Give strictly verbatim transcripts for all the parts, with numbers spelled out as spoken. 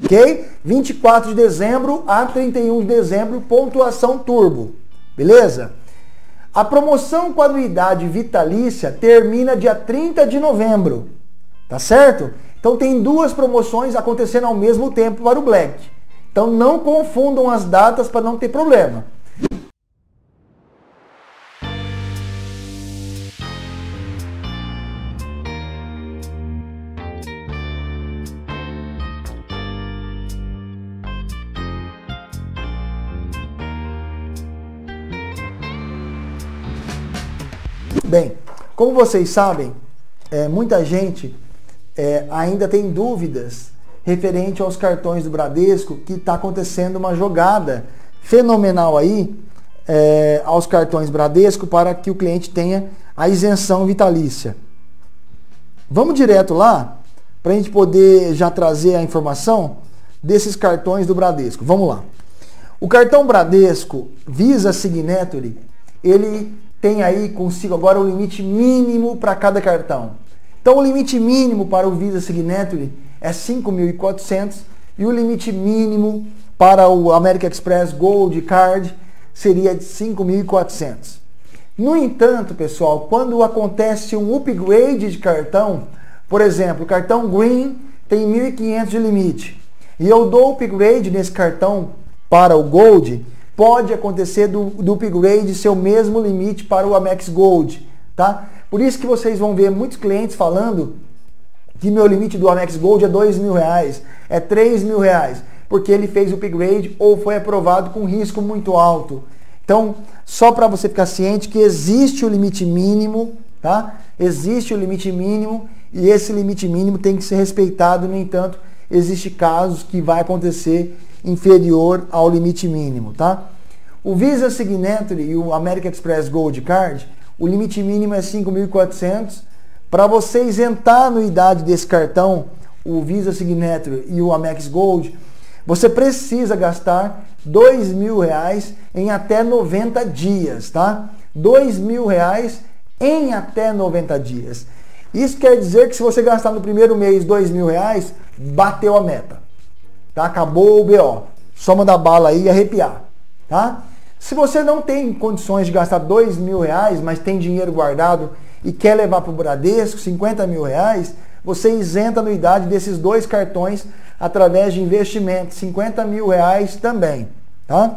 ok? vinte e quatro de dezembro a trinta e um de dezembro, pontuação turbo, beleza? A promoção com anuidade vitalícia termina dia trinta de novembro, tá certo? Então tem duas promoções acontecendo ao mesmo tempo para o Black. Então não confundam as datas para não ter problema. Bem, como vocês sabem, é, muita gente é, ainda tem dúvidas referente aos cartões do Bradesco, que está acontecendo uma jogada fenomenal aí é, aos cartões Bradesco para que o cliente tenha a isenção vitalícia. Vamos direto lá para a gente poder já trazer a informação desses cartões do Bradesco. Vamos lá. O cartão Bradesco Visa Signature, ele tem aí consigo agora o limite mínimo para cada cartão. Então o limite mínimo para o Visa Signature é cinco mil e quatrocentos e o limite mínimo para o American Express Gold Card seria de cinco mil e quatrocentos. No entanto, pessoal, quando acontece um upgrade de cartão, por exemplo, o cartão Green tem mil e quinhentos de limite e eu dou upgrade nesse cartão para o Gold, pode acontecer do, do upgrade ser o mesmo limite para o Amex Gold, tá? Por isso que vocês vão ver muitos clientes falando que meu limite do Amex Gold é dois mil reais, é três mil reais, porque ele fez o upgrade ou foi aprovado com risco muito alto. Então, só para você ficar ciente que existe o limite mínimo, tá? Existe o limite mínimo e esse limite mínimo tem que ser respeitado. No entanto, existe casos que vai acontecer inferior ao limite mínimo, tá? O Visa Signature e o American Express Gold Card, o limite mínimo é cinco mil e quatrocentos. Para você isentar a anuidade desse cartão, o Visa Signature e o Amex Gold, você precisa gastar dois mil reais em até noventa dias, tá? dois mil reais em até noventa dias. Isso quer dizer que se você gastar no primeiro mês dois mil reais, bateu a meta. Tá? Acabou o B O. Só mandar bala aí e arrepiar. Tá? Se você não tem condições de gastar dois mil reais, mas tem dinheiro guardado e quer levar para o Bradesco cinquenta mil reais, você isenta a anuidade desses dois cartões através de investimento, cinquenta mil reais também. Tá?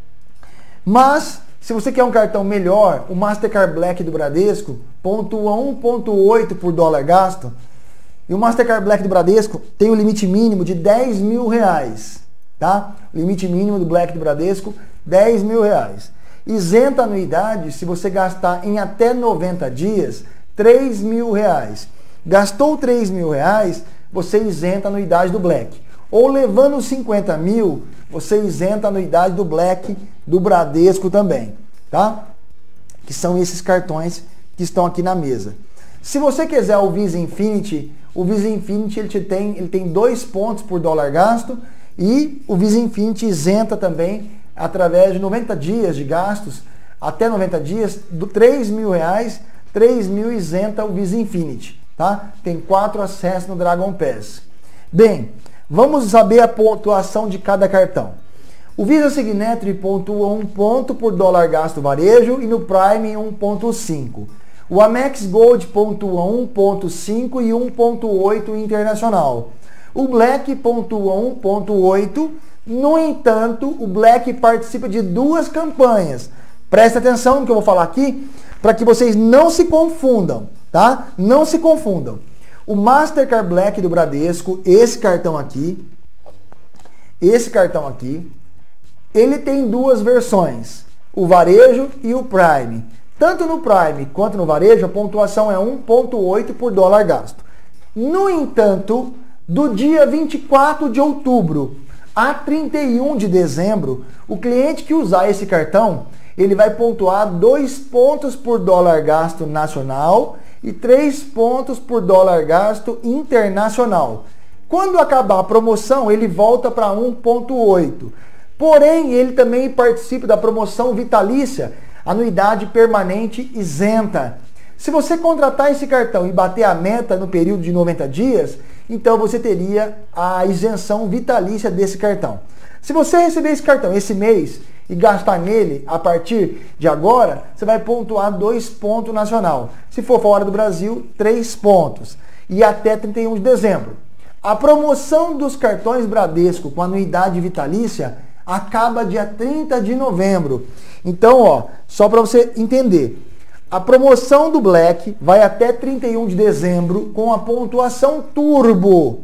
Mas, se você quer um cartão melhor, o Mastercard Black do Bradesco pontua um vírgula oito por dólar gasto. E o Mastercard Black do Bradesco tem o limite mínimo de dez mil reais, tá? Limite mínimo do Black do Bradesco, dez mil reais. Isenta a anuidade se você gastar em até noventa dias, três mil reais. Gastou três mil reais, você isenta a anuidade do Black. Ou levando cinquenta mil, você isenta a anuidade do Black do Bradesco também, tá? Que são esses cartões que estão aqui na mesa. Se você quiser o Visa Infinity, o Visa Infinity ele, te tem, ele tem dois pontos por dólar gasto e o Visa Infinity isenta também através de noventa dias de gastos, até noventa dias, do três mil reais, três mil isenta o Visa Infinity, tá? Tem quatro acessos no Dragon Pass. Bem, vamos saber a pontuação de cada cartão. O Visa Signature pontua um ponto por dólar gasto varejo e no Prime um ponto cinco. O Amex Gold pontua um ponto cinco e um ponto oito internacional. O Black pontua um ponto oito. No entanto, o Black participa de duas campanhas. Presta atenção no que eu vou falar aqui, para que vocês não se confundam, tá? Não se confundam. O Mastercard Black do Bradesco, esse cartão aqui, esse cartão aqui, ele tem duas versões, o varejo e o Prime. Tanto no Prime quanto no varejo, a pontuação é um ponto oito por dólar gasto. No entanto, do dia vinte e quatro de outubro a trinta e um de dezembro, o cliente que usar esse cartão, ele vai pontuar dois pontos por dólar gasto nacional e três pontos por dólar gasto internacional. Quando acabar a promoção, ele volta para um ponto oito. Porém, ele também participa da promoção vitalícia, anuidade permanente isenta. Se você contratar esse cartão e bater a meta no período de noventa dias, então você teria a isenção vitalícia desse cartão. Se você receber esse cartão esse mês e gastar nele a partir de agora, você vai pontuar dois pontos nacional. Se for fora do Brasil, três pontos. E até trinta e um de dezembro. A promoção dos cartões Bradesco com anuidade vitalícia acaba dia trinta de novembro. Então, ó, só para você entender, a promoção do Black vai até trinta e um de dezembro com a pontuação turbo.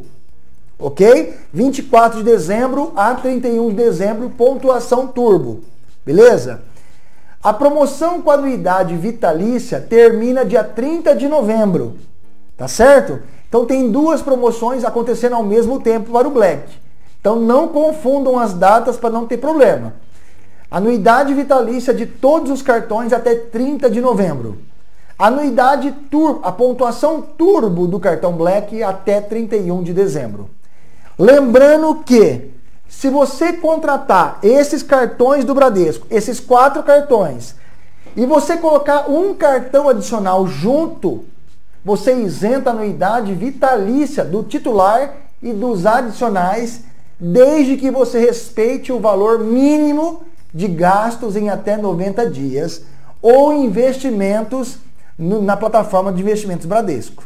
Ok? vinte e quatro de dezembro a trinta e um de dezembro, pontuação turbo. Beleza? A promoção com anuidade vitalícia termina dia trinta de novembro. Tá certo? Então tem duas promoções acontecendo ao mesmo tempo para o Black. Então não confundam as datas para não ter problema. Anuidade vitalícia de todos os cartões até trinta de novembro. Anuidade turbo, a pontuação turbo do cartão Black até trinta e um de dezembro. Lembrando que, se você contratar esses cartões do Bradesco, esses quatro cartões, e você colocar um cartão adicional junto, você isenta a anuidade vitalícia do titular e dos adicionais, desde que você respeite o valor mínimo de gastos em até noventa dias ou investimentos no, na plataforma de investimentos Bradesco.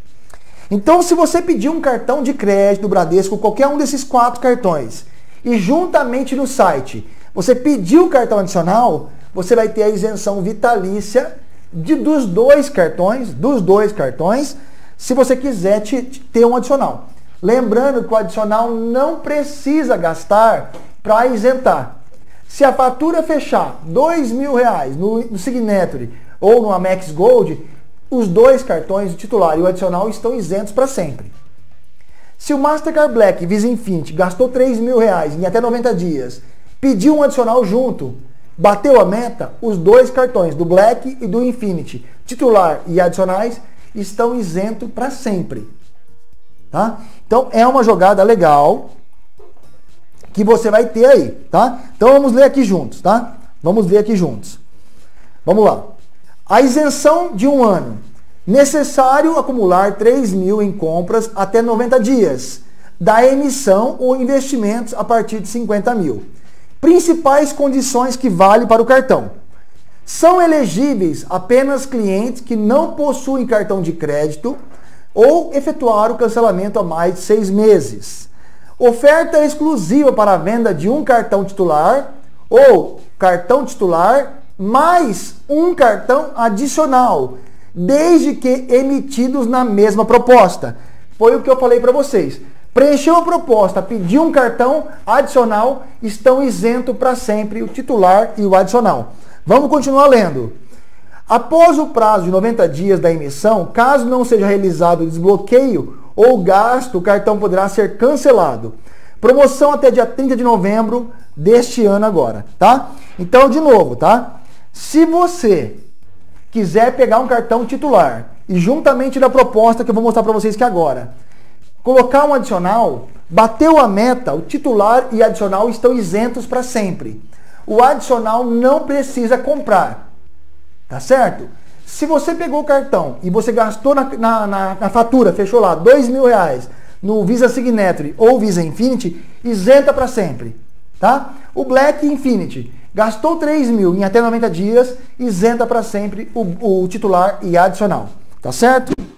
Então, se você pedir um cartão de crédito do Bradesco, qualquer um desses quatro cartões, e juntamente no site você pedir o cartão adicional, você vai ter a isenção vitalícia de, dos dois cartões, dos dois cartões, se você quiser te, te, ter um adicional. Lembrando que o adicional não precisa gastar para isentar. Se a fatura fechar dois mil reais no, no Signature ou no Amex Gold, os dois cartões, o titular e o adicional, estão isentos para sempre. Se o Mastercard Black e Visa Infinity gastou três mil reais em até noventa dias, pediu um adicional junto, bateu a meta, os dois cartões, do Black e do Infinity, titular e adicionais, estão isentos para sempre. Tá? Então é uma jogada legal que você vai ter aí, tá? Então vamos ler aqui juntos, tá? Vamos ler aqui juntos. Vamos lá. A isenção de um ano. Necessário acumular três mil em compras até noventa dias. Da emissão ou investimentos a partir de cinquenta mil. Principais condições que valem para o cartão. São elegíveis apenas clientes que não possuem cartão de crédito ou efetuaram o cancelamento há mais de seis meses. Oferta exclusiva para a venda de um cartão titular ou cartão titular mais um cartão adicional, desde que emitidos na mesma proposta. Foi o que eu falei para vocês. Preencheu a proposta, pediu um cartão adicional, estão isentos para sempre o titular e o adicional. Vamos continuar lendo. Após o prazo de noventa dias da emissão, caso não seja realizado o desbloqueio ou gasto, o cartão poderá ser cancelado. Promoção até dia trinta de novembro deste ano agora, tá? Então, de novo, tá? Se você quiser pegar um cartão titular e juntamente da proposta que eu vou mostrar para vocês que agora, colocar um adicional, bateu a meta, o titular e adicional estão isentos para sempre. O adicional não precisa comprar, tá certo? Se você pegou o cartão e você gastou na, na, na, na fatura, fechou lá dois mil reais no Visa Signature ou Visa Infinity, isenta para sempre, tá? O Black Infinity gastou três mil em até noventa dias, isenta para sempre o, o titular e adicional, tá certo?